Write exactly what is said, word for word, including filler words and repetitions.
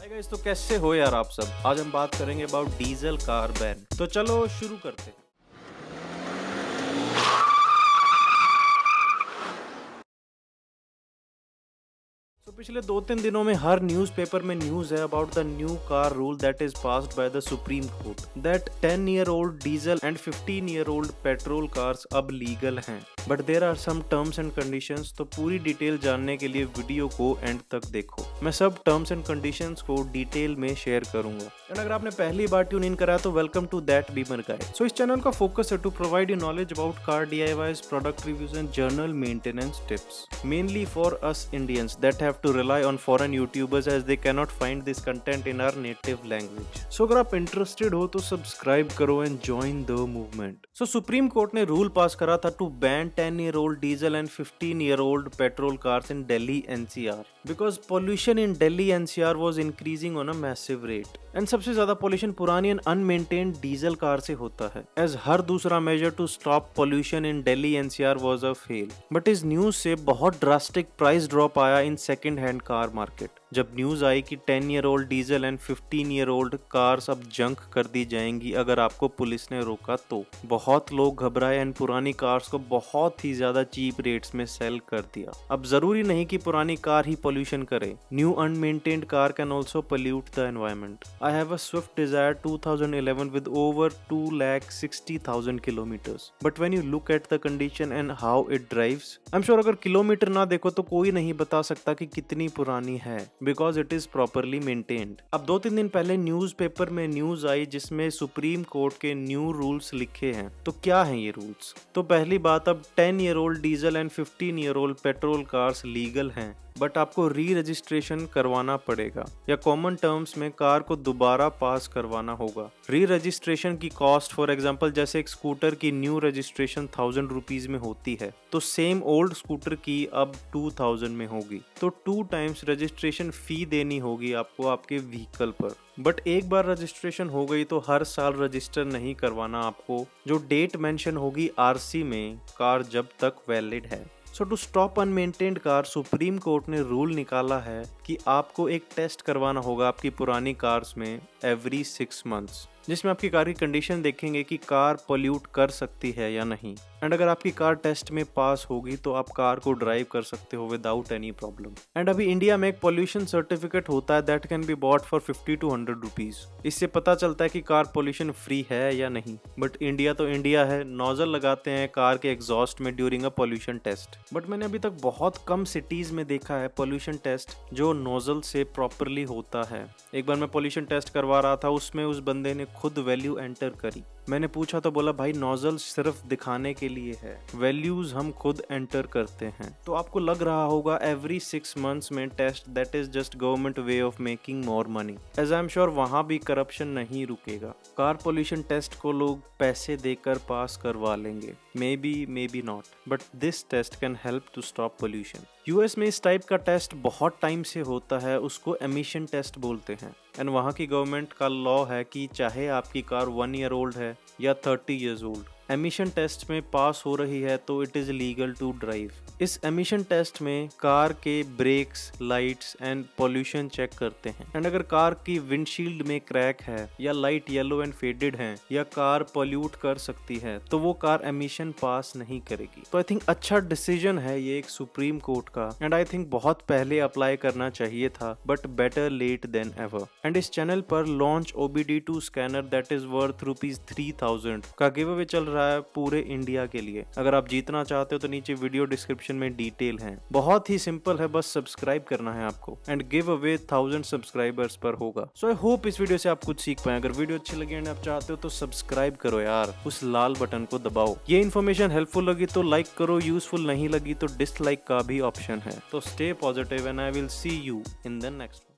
Hi guys, तो कैसे हो यार आप सब। आज हम बात करेंगे अबाउट डीजल कार बैन। तो चलो शुरू करते हैं। तो पिछले दो तीन दिनों में हर न्यूज़पेपर में न्यूज़ है about the new car rule that is passed by the supreme court that ten year old diesel and fifteen year old petrol cars अब लीगल हैं, but there are some terms and conditions. तो पूरी detail जानने के लिए video को and तक देखो। मैं सब टर्म्स एंड कंडीशंस को डिटेल में शेयर करूंगा। एंड अगर आपने पहली बार ट्यून इन करा तो welcome to that beemer guide. So इस चैनल का फोकस है to provide you knowledge about car DIYs, product reviews and general maintenance tips, mainly for us Indians that have to rely on foreign YouTubers as they cannot find this content in our native language. So अगर आप interested हो तो subscribe करो and join the movement. So supreme court ने rule pass करा था to ban ten year old diesel and fifteen year old petrol cars in Delhi N C R because pollution in Delhi N C R was increasing on a massive rate. And सबसे ज्यादा pollution पुरानी and अनमेंटेन्ड diesel car से होता है, as हर दूसरा measure to stop pollution in Delhi NCR was a fail. But इस news से बहुत ड्रास्टिक प्राइस ड्रॉप आया in second hand car market जब न्यूज आई कि ten year old diesel and fifteen year old cars अब जंक कर दी जाएंगी अगर आपको पुलिस ने रोका तो। बहुत लोग घबराए एंड पुरानी कार्स को बहुत ही ज्यादा चीप रेट्स में सेल कर दिया। अब जरूरी नहीं कि पुरानी कार ही पोल्यूशन करे, new unmaintained car can also pollute the environment. I have a Swift Desire twenty eleven with over two lakh sixty thousand kilometers. But when you look at the condition and how it drives, I'm sure अगर kilometre ना देखो तो कोई नहीं बता सकता कि कितनी पुरानी है, because it is properly maintained. अब दो तीन दिन पहले न्यूज़पेपर में न्यूज आई जिसमें सुप्रीम कोर्ट के न्यू रूल्स लिखे हैं। तो क्या हैं ये रूल्स? तो पहली बात, अब ten year old diesel and fifteen year old petrol cars legal हैं, बट आपको री रजिस्ट्रेशन करवाना पड़ेगा या कॉमन टर्म्स में कार को दोबारा पास करवाना होगा। री रजिस्ट्रेशन की कॉस्ट फॉर एग्जांपल जैसे एक स्कूटर की न्यू रजिस्ट्रेशन थाउजेंड रुपीज में होती है तो सेम ओल्ड स्कूटर की अब टू थाउजेंड में होगी। तो टू टाइम्स रजिस्ट्रेशन फी देनी होगी आपको आपके व्हीकल पर। बट एक बार रजिस्ट्रेशन हो गई तो हर साल रजिस्टर नहीं करवाना आपको, जो डेट मेंशन होगी आरसी में कार जब तक वैलिड है। So to stop unmaintained car supreme court ने रूल निकाला है कि आपको एक टेस्ट करवाना होगा आपकी पुरानी कार्स में एवरी सिक्स मंथ्स, जिसमें आपकी कार की कंडीशन देखेंगे कि कार पोल्यूट कर सकती है या नहीं। एंड अगर आपकी कार टेस्ट में पास होगी तो आप कार को ड्राइव कर सकते हो विदाउट एनी प्रॉब्लम। एंड अभी इंडिया में एक पोल्यूशन सर्टिफिकेट होता है that can be bought for fifty to hundred rupees. इससे पता चलता है कि कार पोल्यूशन फ्री है या नहीं। बट इंडिया तो इंडिया है, नोजल लगाते हैं कार के एग्जॉस्ट में during a pollution test. But मैंने अभी तक बहुत कम सिटीज में देखा है पोल्यूशन टेस्ट जो नोजल से प्रॉपरली होता है। एक बार मैं पोल्यूशन टेस्ट करवा रहा था, उसमें उस बंदे ने खुद वैल्यू एंटर करी। मैंने पूछा तो बोला भाई नोजल सिर्फ दिखाने के लिए है, वैल्यूज हम खुद एंटर करते हैं। तो आपको लग रहा होगा एवरी सिक्स मंथ्स में test, that is just government way of making more money. As I am sure वहां भी करप्शन नहीं रुकेगा। कार पोल्यूशन टेस्ट को लोग पैसे देकर पास करवा लेंगे, maybe maybe not, but this test can help to stop pollution. US में इस टाइप का टेस्ट बहुत टाइम से होता है, उसको एमिशन टेस्ट बोलते हैं। एंड वहाँ की गवर्नमेंट का लॉ है कि चाहे आपकी कार वन ईयर ओल्ड है या thirty years old, emission test में पास हो रही है तो it is legal to drive. इस एमिशन टेस्ट में कार के brakes, lights and pollution check करते हैं। एंड अगर कार की विंडशील्ड में क्रैक है या लाइट येलो एंड फेडेड है या कार पोल्यूट कर सकती है तो वो कार एमिशन पास नहीं करेगी। तो आई थिंक अच्छा डिसीजन है ये एक सुप्रीम कोर्ट का, एंड आई थिंक बहुत पहले अप्लाई करना चाहिए था, but better late than ever. And इस चैनल पर launch O B D two scanner that is worth rupees three thousand का गिव अवे चल रहा है पूरे इंडिया के लिए। अगर आप जीतना चाहते हो तो नीचे वीडियो डिस्क्रिप्शन में डिटेल है। बहुत ही सिंपल है, बस सब्सक्राइब करना है आपको। And give away thousand subscribers पर होगा। सो आई होप इस वीडियो से आप कुछ सीख पाए। अगर वीडियो अच्छी लगी एंड आप चाहते हो तो सब्सक्राइब करो यार, उस लाल बटन को दबाओ। ये इन्फॉर्मेशन हेल्पफुल लगी तो लाइक करो, यूजफुल नहीं लगी तो डिसलाइक का भी ऑप्शन है। तो stay positive and I will see you in the next.